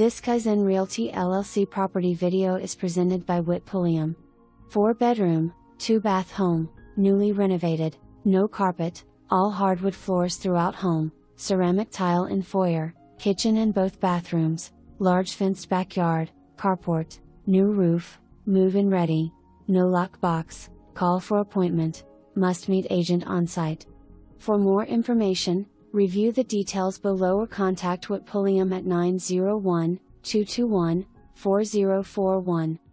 This Kaizen Realty LLC property video is presented by Whit Pullium. 4-bedroom, 2-bath home, newly renovated, no carpet, all hardwood floors throughout home, ceramic tile in foyer, kitchen and both bathrooms, large fenced backyard, carport, new roof, move-in ready, no lockbox, call for appointment, must meet agent on site. For more information, review the details below or contact Whit Pullium at 901-221-4041.